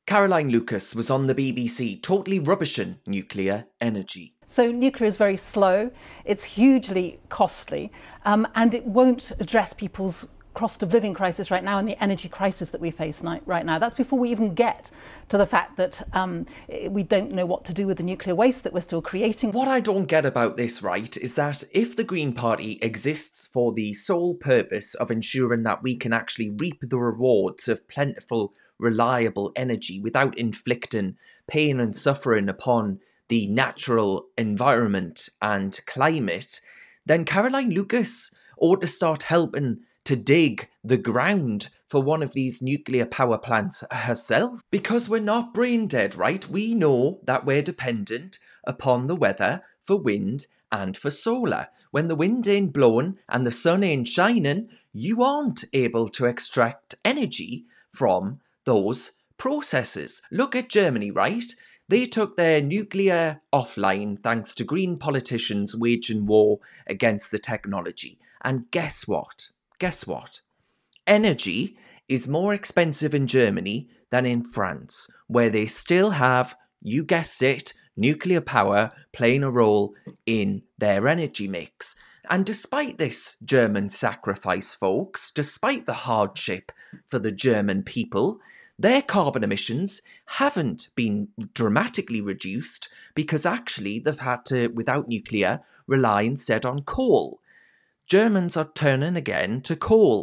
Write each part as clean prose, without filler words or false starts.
Caroline Lucas was on the BBC totally rubbishing nuclear energy. So nuclear is very slow, it's hugely costly, and it won't address people's cost of living crisis right now and the energy crisis that we face right now. That's before we even get to the fact that we don't know what to do with the nuclear waste that we're still creating. What I don't get about this, right, is that if the Green Party exists for the sole purpose of ensuring that we can actually reap the rewards of plentiful, reliable energy without inflicting pain and suffering upon the natural environment and climate, then Caroline Lucas ought to start helping to dig the ground for one of these nuclear power plants herself. Because we're not brain dead, right? We know that we're dependent upon the weather for wind and for solar. When the wind ain't blowing and the sun ain't shining, you aren't able to extract energy from those processes. Look at Germany, right? They took their nuclear offline thanks to green politicians waging war against the technology. And guess what? Guess what? Energy is more expensive in Germany than in France, where they still have, you guessed it, nuclear power playing a role in their energy mix. And despite this German sacrifice, folks, despite the hardship for the German people, their carbon emissions haven't been dramatically reduced because actually they've had to, without nuclear, rely instead on coal. Germans are turning again to coal.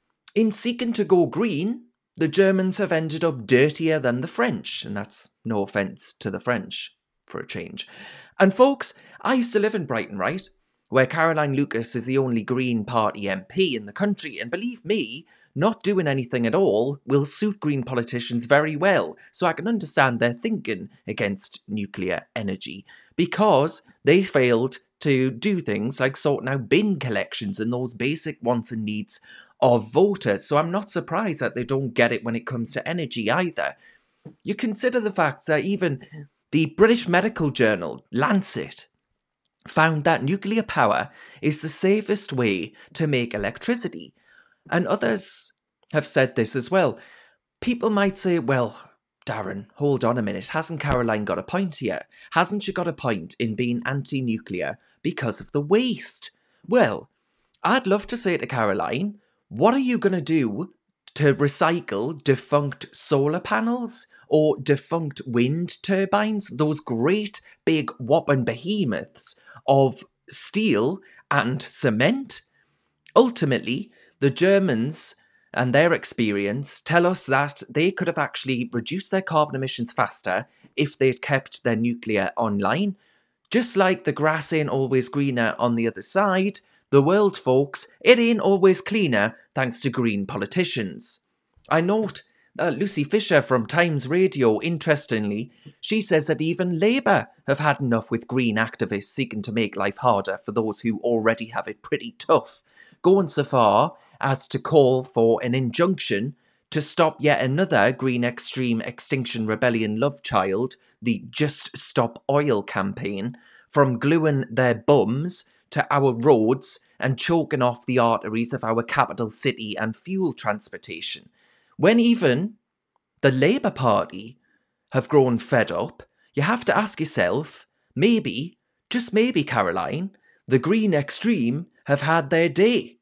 In seeking to go green, the Germans have ended up dirtier than the French, and that's no offence to the French, for a change. And folks, I used to live in Brighton, right, where Caroline Lucas is the only Green Party MP in the country, and believe me, not doing anything at all will suit Green politicians very well, so I can understand their thinking against nuclear energy, because they failed to do things like sorting out bin collections and those basic wants and needs of voters. So I'm not surprised that they don't get it when it comes to energy either. You consider the fact that even the British medical journal, Lancet, found that nuclear power is the safest way to make electricity. And others have said this as well. People might say, well, Darren, hold on a minute, hasn't Caroline got a point here? Hasn't she got a point in being anti-nuclear because of the waste? Well, I'd love to say to Caroline, what are you going to do to recycle defunct solar panels or defunct wind turbines, those great big whopping behemoths of steel and cement? Ultimately, the Germans and their experience tell us that they could have actually reduced their carbon emissions faster if they'd kept their nuclear online. Just like the grass ain't always greener on the other side, the world, folks, it ain't always cleaner thanks to green politicians. I note Lucy Fisher from Times Radio, interestingly, she says that even Labour have had enough with green activists seeking to make life harder for those who already have it pretty tough, going so far as to call for an injunction to stop yet another Green Extreme Extinction Rebellion love child, the Just Stop Oil campaign, from gluing their bums to our roads and choking off the arteries of our capital city and fuel transportation. When even the Labour Party have grown fed up, you have to ask yourself, maybe, just maybe, Caroline, the Green Extreme have had their day.